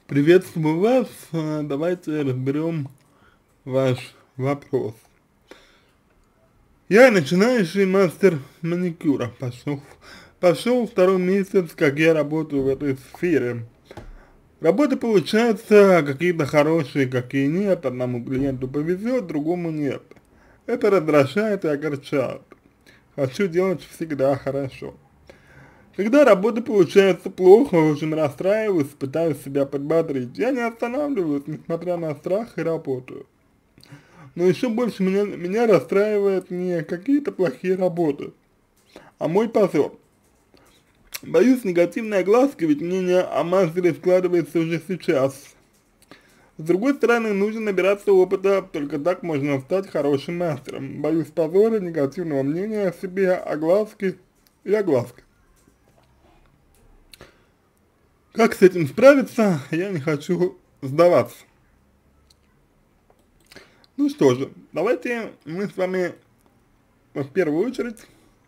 Приветствую вас. Давайте разберем ваш вопрос. Я начинающий мастер маникюра. Пошел второй месяц, как я работаю в этой сфере. Работы получаются какие-то хорошие, какие нет. Одному клиенту повезет, другому нет. Это раздражает и огорчает. Хочу делать всегда хорошо. Когда работа получается плохо, очень расстраиваюсь, пытаюсь себя подбодрить. Я не останавливаюсь, несмотря на страх, и работаю. Но еще больше меня расстраивает не какие-то плохие работы, а мой позор. Боюсь негативной огласки, ведь мнение о мастере складывается уже сейчас. С другой стороны, нужно набираться опыта, только так можно стать хорошим мастером. Боюсь позора, негативного мнения о себе, огласки и огласки. Как с этим справиться, я не хочу сдаваться. Ну что же, давайте мы с вами в первую очередь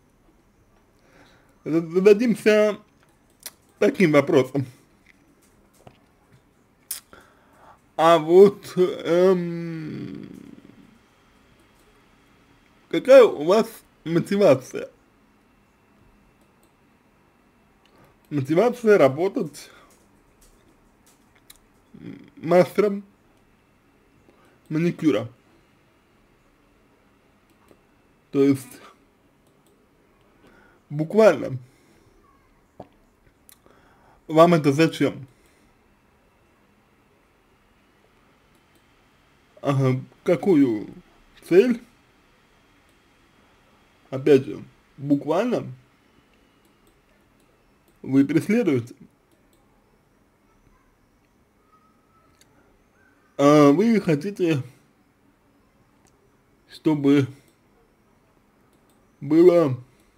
зададимся таким вопросом. А вот какая у вас мотивация? Мотивация работать мастером маникюра. То есть буквально вам это зачем? Ага, какую цель, опять же, буквально вы преследуете? Вы хотите, чтобы было,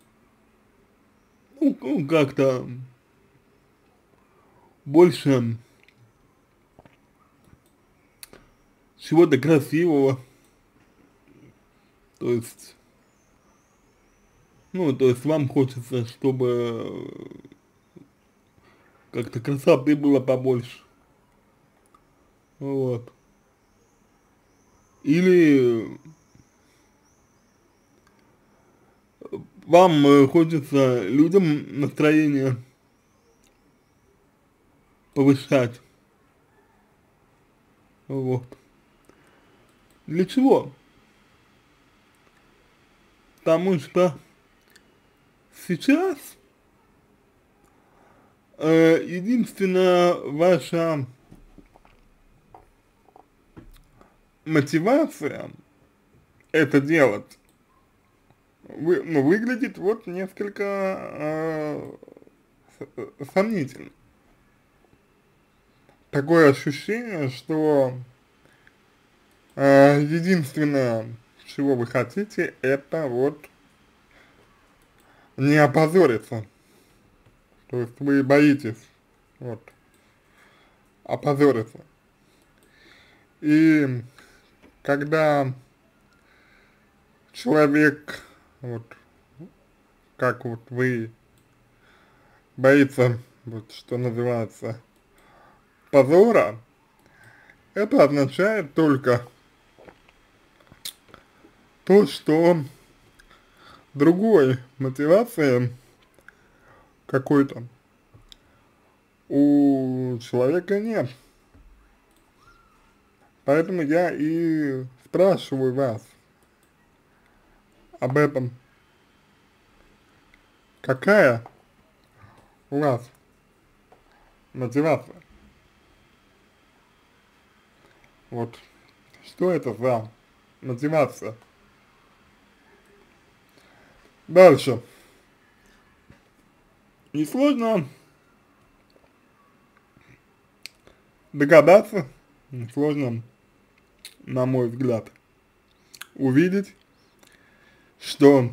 ну как-то больше чего-то красивого, то есть, ну, то есть вам хочется, чтобы как-то красоты было побольше, вот. Или вам хочется людям настроение повышать, вот. Для чего? Потому что сейчас единственная ваша мотивация это делать выглядит вот несколько сомнительно. Такое ощущение, что единственное, чего вы хотите, это вот не опозориться. То есть вы боитесь вот опозориться. И когда человек, вот как вот вы, боится, вот что называется, позора, это означает только то, что другой мотивации какой-то у человека нет. Поэтому я и спрашиваю вас об этом. Какая у вас мотивация? Вот что это за мотивация? Дальше. Несложно догадаться, несложно, на мой взгляд, увидеть, что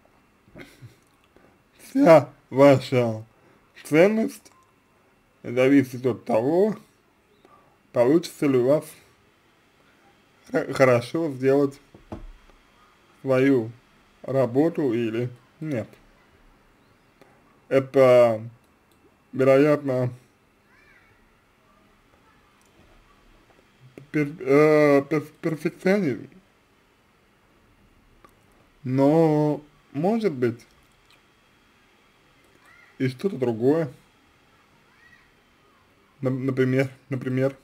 вся ваша ценность зависит от того, получится ли у вас хорошо сделать свою работу или нет. Это, вероятно, перфекционизм, но может быть и что-то другое, например,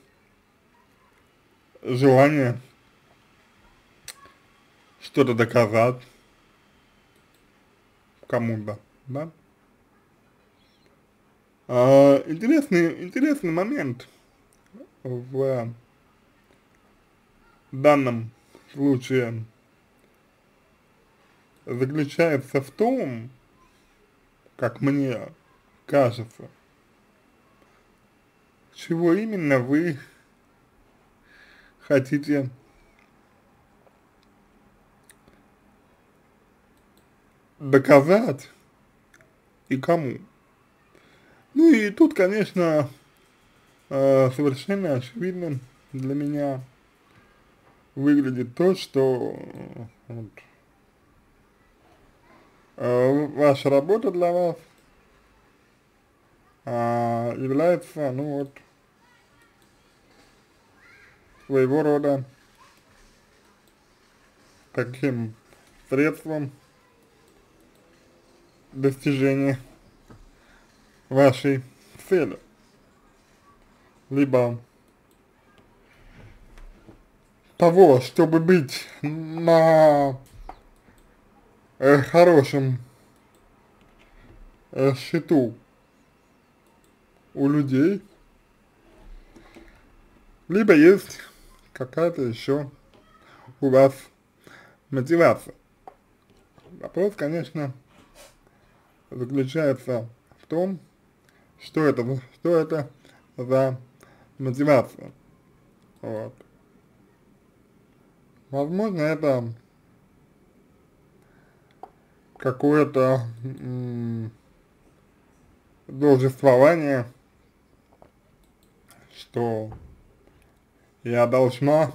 желание что-то доказать кому-то, да. Интересный момент в данном случае заключается в том, как мне кажется, чего именно вы хотите доказать и кому. Ну и тут, конечно, совершенно очевидным для меня выглядит то, что вот, ваша работа для вас является, ну вот, своего рода таким средством достижения вашей цели, либо того, чтобы быть на хорошем счету у людей, либо есть какая-то еще у вас мотивация. Вопрос, конечно, заключается в том, что это за мотивация. Вот. Возможно, это какое-то должествование, что я должна,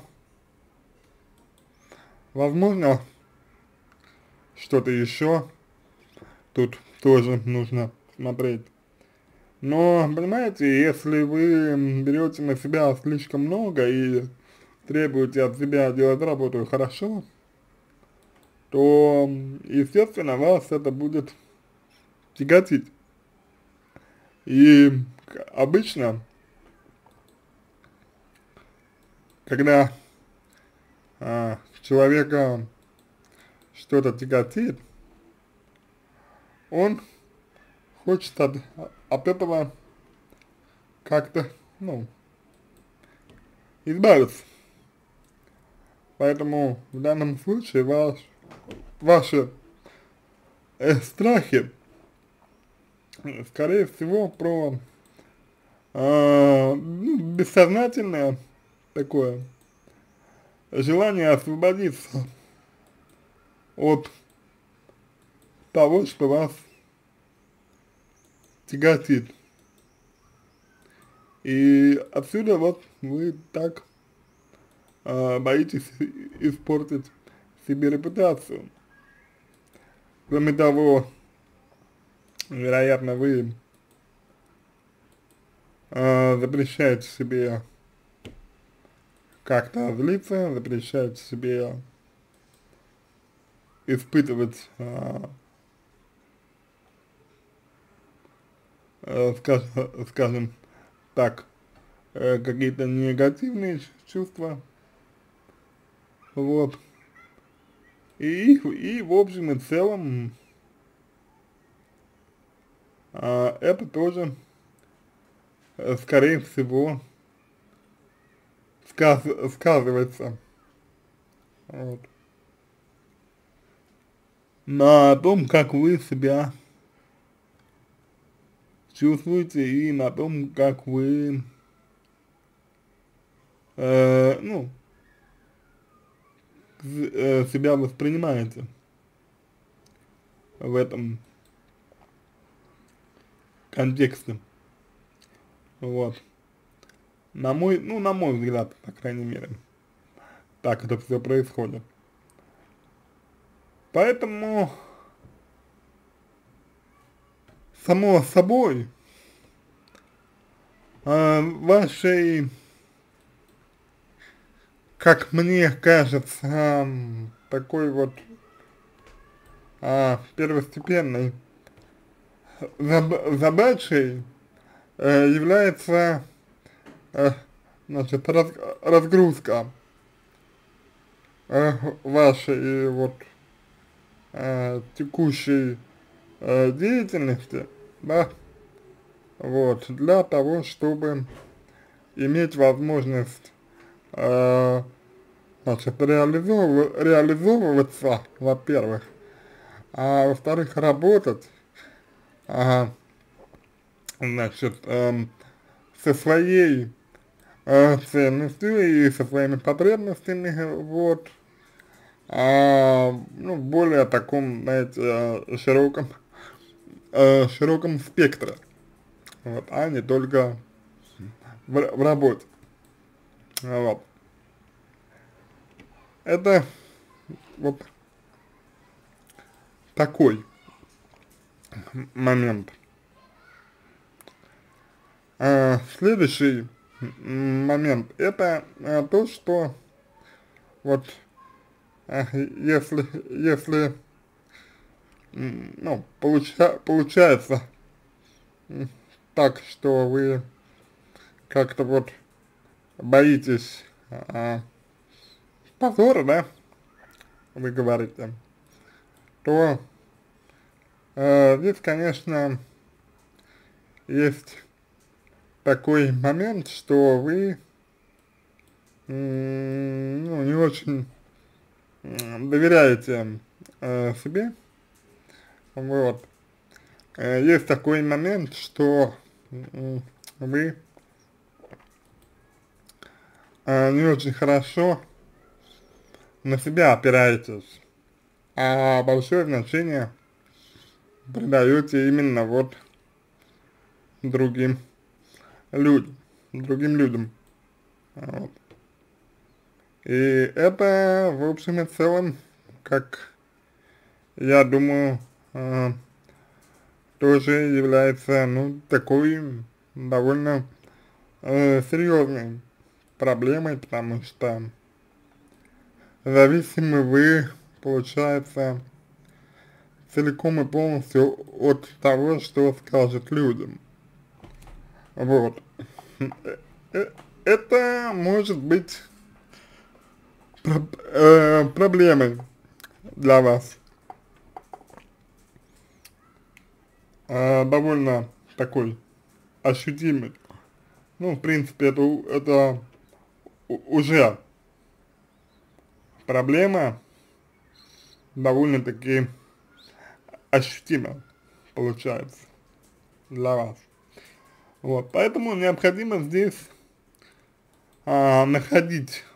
возможно, что-то еще, тут тоже нужно смотреть. Но, понимаете, если вы берете на себя слишком много и требуете от себя делать работу хорошо, то, естественно, вас это будет тяготить. И обычно, когда человека что-то тяготит, он хочет от этого как-то, ну, избавиться. Поэтому в данном случае ваши страхи, скорее всего, про ну, бессознательное такое желание освободиться от того, что вас тяготит. И отсюда вот вы так боитесь испортить себе репутацию. Кроме того, вероятно, вы запрещаете себе как-то злиться, запрещаете себе испытывать, скажем так, какие-то негативные чувства, вот, и в общем и целом, это тоже, скорее всего, сказывается, вот, на том, как вы себя чувствуете и на том, как вы, ну, себя воспринимаете в этом контексте, вот. На мой взгляд, по крайней мере, так это все происходит. Поэтому, само собой, вашей как мне кажется, такой вот первостепенной задачей является, э, значит, разгрузка вашей вот текущей деятельности, да, вот, для того, чтобы иметь возможность, э, значит, реализовываться, во-первых, а во-вторых, работать, а, значит, со своей ценностью и со своими потребностями, вот, ну, более таком, знаете, широком спектре, вот, а не только в работе, вот. Это вот такой момент. Следующий момент, это то, что вот если ну, получается так, что вы как-то вот боитесь позора, да, вы говорите, то здесь, конечно, есть такой момент, что вы, ну, не очень доверяете себе, вот. Есть такой момент, что вы не очень хорошо на себя опираетесь, а большое значение придаете именно вот другим людям, вот. И это, в общем и целом, как я думаю, тоже является, ну, такой довольно серьезной проблемой, потому что зависимы вы, получается, целиком и полностью от того, что скажут людям. Вот. Это может быть проблемой для вас. Довольно такой ощутимый. Ну, в принципе, это уже проблема довольно-таки ощутимо получается для вас. Вот, поэтому необходимо здесь находить,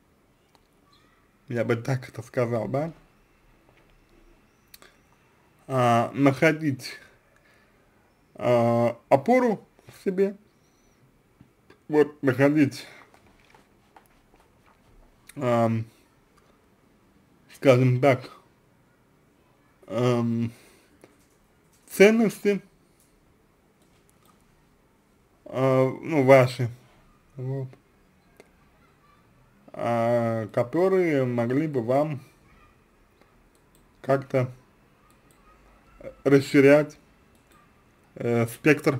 я бы так это сказал, да, находить опору в себе, вот, находить, скажем так, ценности, ну, ваши, вот, которые могли бы вам как-то расширять спектр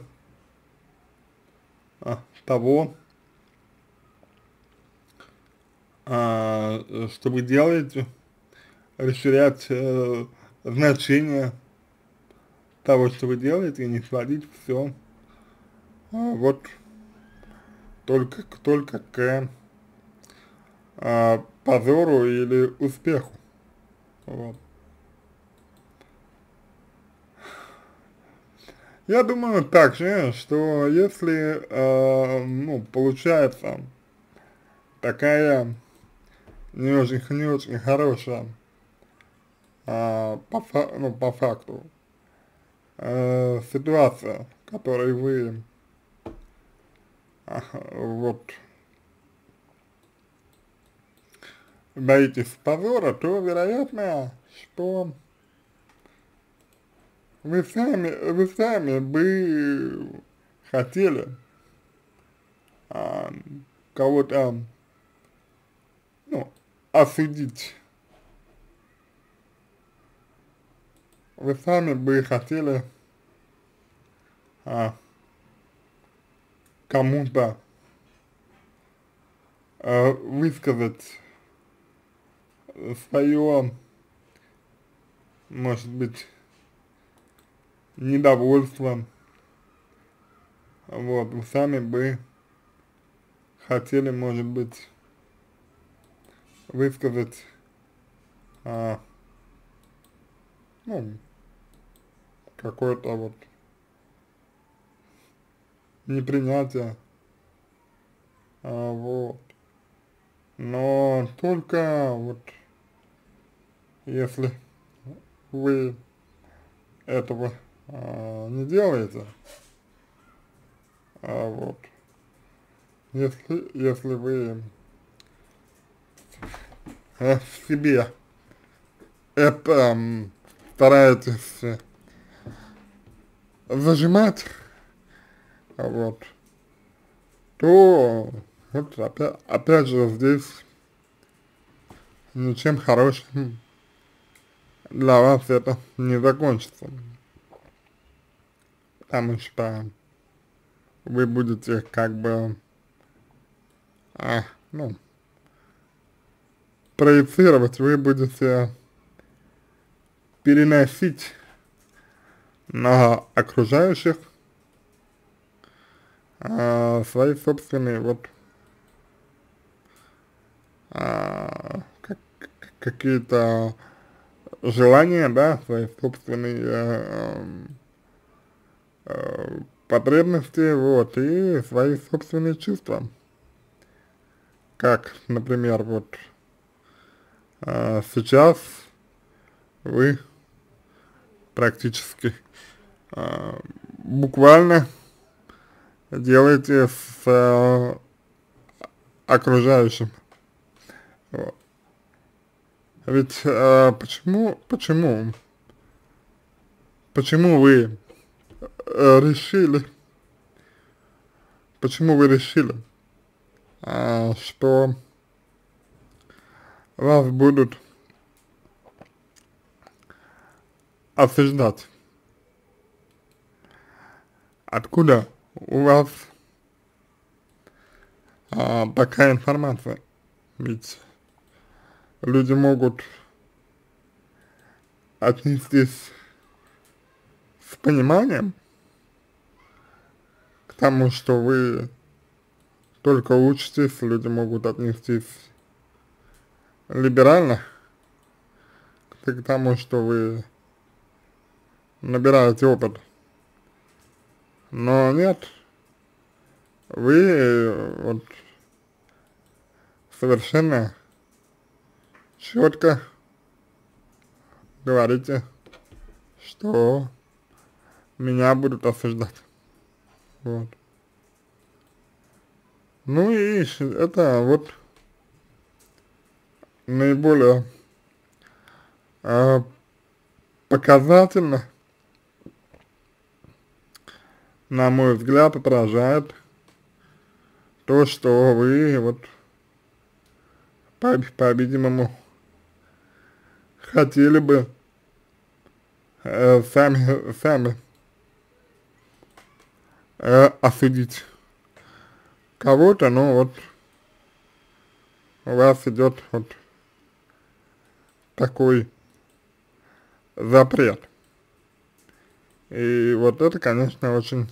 того, что вы делаете, расширять значение того, что вы делаете, и не сводить все вот только к позору или успеху. Вот. Я думаю также, что если, ну, получается такая не очень хорошая, по факту, ситуация, в которой вы, вот, боитесь позора, то вероятно, что вы сами бы хотели кого-то, осудить. Вы сами бы хотели а, кому-то высказать свое, может быть, недовольство, вот, вы сами бы хотели, может быть, высказать, а, ну, какое-то вот непринятие, вот, но только вот если вы этого не делаете, вот, если вы в себе это стараетесь зажимать, вот, то вот опять же здесь ничем хорошим для вас это не закончится, потому что вы будете как бы, ну, проецировать, вы будете переносить на окружающих свои собственные вот какие-то желания, да, свои собственные потребности, вот, и свои собственные чувства. Как, например, вот сейчас вы практически буквально делаете с окружающим. Вот. Ведь почему вы решили, что вас будут осуждать? Откуда у вас такая информация? Ведь люди могут отнестись с пониманием к тому, что вы только учитесь, люди могут отнестись либерально к тому, что вы набираете опыт. Но нет, вы вот совершенно четко говорите, что меня будут осуждать. Вот. Ну и это вот наиболее показательно, на мой взгляд, отражает то, что вы вот по-видимому хотели бы сами осудить кого-то, но вот у вас идет вот такой запрет. И вот это, конечно, очень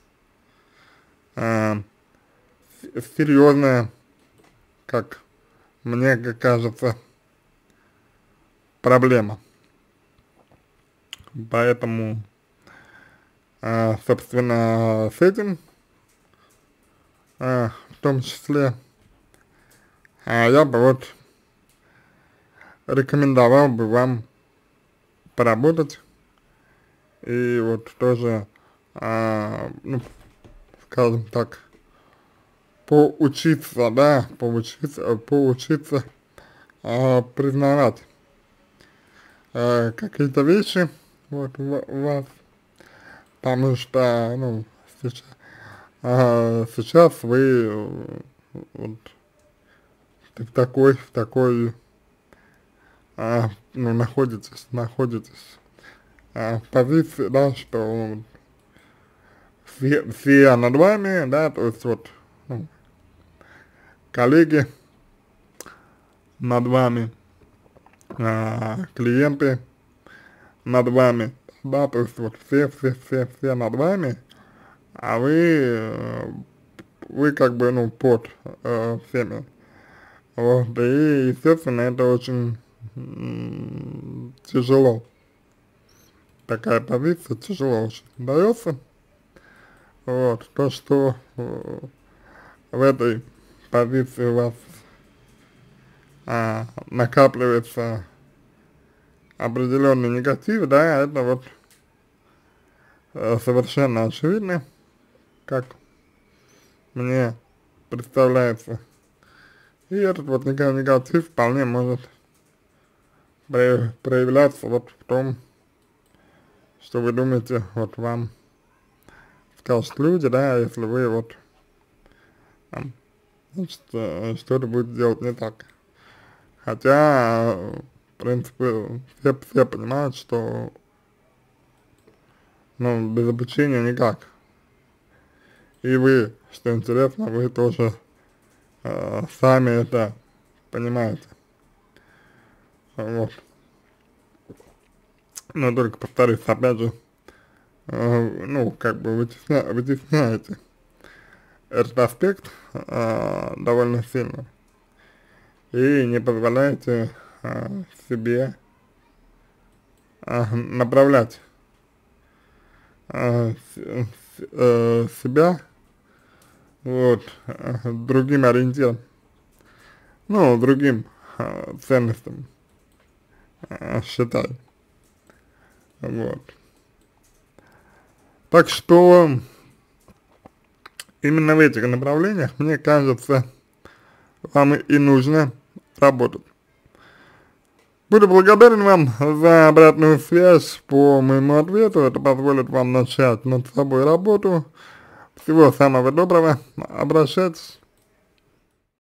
серьезная, как мне кажется, проблема. Поэтому, собственно, с этим, в том числе, я бы вот рекомендовал бы вам поработать и вот тоже, ну, скажем так, поучиться, да, поучиться признавать какие-то вещи вот у вас, потому что, ну, сейчас вы вот в такой ну, находитесь в позиции, да, что все над вами, да, то есть вот, ну, коллеги над вами, клиенты над вами, да, то есть вот все над вами, а вы как бы, ну, под всеми. Вот, и, естественно, это очень тяжело. Такая позиция тяжело очень дается. Вот, то, что в этой позиции у вас накапливается определенный негатив, да, это вот совершенно очевидно, как мне представляется. И этот вот негатив вполне может проявляться вот в том, что вы думаете, вот вам скажут люди, да, если вы вот, там, значит, что-то будете делать не так. Хотя, в принципе, все понимают, что, ну, без обучения никак. И вы, что интересно, вы тоже сами это понимаете. Вот. Но только повторюсь, опять же, ну, как бы вытесняете этот аспект довольно сильно. И не позволяете себе направлять себя вот другим ориентиром, ну, другим ценностям, считаю. Вот. Так что именно в этих направлениях, мне кажется, вам и нужно работать. Буду благодарен вам за обратную связь по моему ответу. Это позволит вам начать над собой работу. Всего самого доброго. Обращайтесь.